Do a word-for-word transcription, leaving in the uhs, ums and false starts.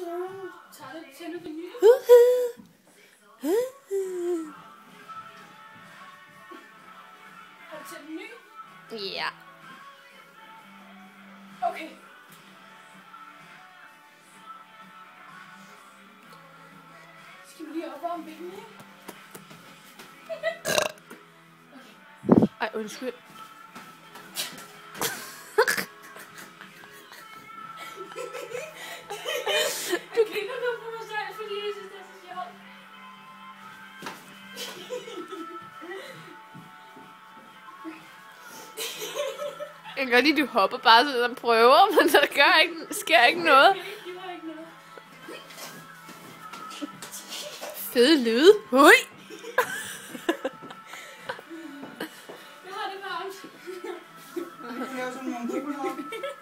Ja. Okay. Skal vi lige opvarme benene? Ej, undskyld. Du griner nu på mig selv, fordi jeg synes, det er så sjovt. Jeg kan godt lide, du hopper bare sådan og prøver, men der gør ikke, sker ikke noget. Fede lyde. Hui! Jeg har det varmt. Jeg kan lave sådan nogle kæmpe hop.